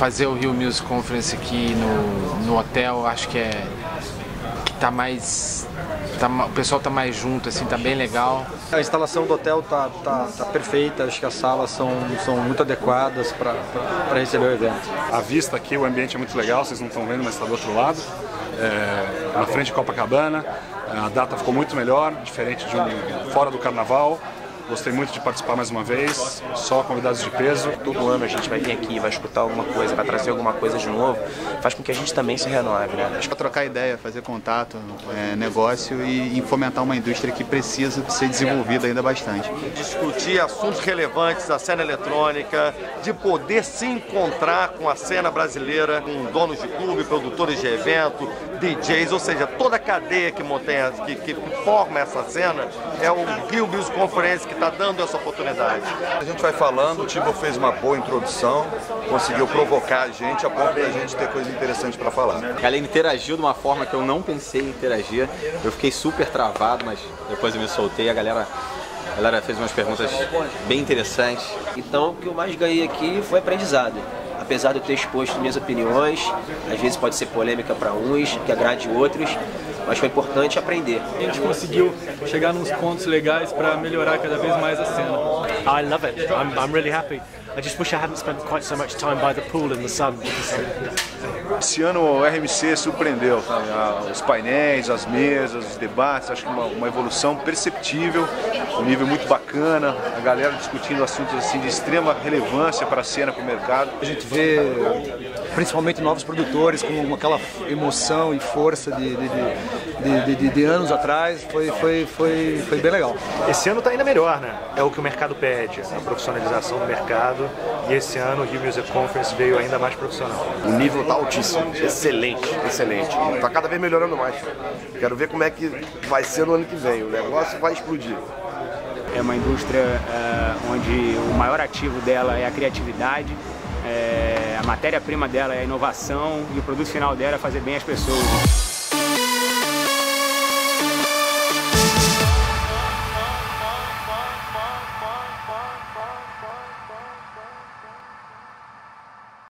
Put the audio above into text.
fazer o Rio Music Conference aqui no hotel, acho que tá mais... o pessoal tá mais junto, assim, tá bem legal. A instalação do hotel tá perfeita, acho que as salas são muito adequadas para receber o evento. A vista aqui, o ambiente é muito legal, vocês não estão vendo, mas está do outro lado. Na frente de Copacabana, a data ficou muito melhor, diferente de fora do carnaval. Gostei muito de participar mais uma vez, só convidados de peso. Todo ano a gente vai vir aqui, vai escutar alguma coisa, vai trazer alguma coisa de novo, faz com que a gente também se renove, né? Acho que trocar ideia, fazer contato, negócio e fomentar uma indústria que precisa ser desenvolvida ainda bastante. Discutir assuntos relevantes da cena eletrônica, de poder se encontrar com a cena brasileira, com donos de clube, produtores de evento, DJs, ou seja, toda a cadeia que forma essa cena é o Rio Music Conference que está dando essa oportunidade. A gente vai falando, o Tibo fez uma boa introdução, conseguiu provocar a gente a ponto da gente ter coisa interessante para falar. A galera interagiu de uma forma que eu não pensei em interagir, eu fiquei super travado, mas depois eu me soltei, a galera fez umas perguntas bem interessantes. Então o que eu mais ganhei aqui foi aprendizado. Apesar de eu ter exposto minhas opiniões, às vezes pode ser polêmica para uns, que agrade outros, mas foi importante aprender. A gente conseguiu chegar nos pontos legais para melhorar cada vez mais a cena. I love it. I'm really happy. I just wish I hadn't spent quite so much time by the pool in the sun. Esse ano o RMC surpreendeu, sabe? Os painéis, as mesas, os debates, acho que uma evolução perceptível, um nível muito bacana, a galera discutindo assuntos assim de extrema relevância para a cena, para o mercado. A gente vê principalmente novos produtores com aquela emoção e força de anos atrás, foi bem legal. Esse ano está ainda melhor, né? É o que o mercado pede, a profissionalização do mercado, e esse ano o Rio Music Conference veio ainda mais profissional. O nível está altíssimo, excelente, excelente. Está cada vez melhorando mais. Quero ver como é que vai ser no ano que vem, o negócio vai explodir. É uma indústria onde o maior ativo dela é a criatividade, a matéria-prima dela é a inovação e o produto final dela é fazer bem as pessoas.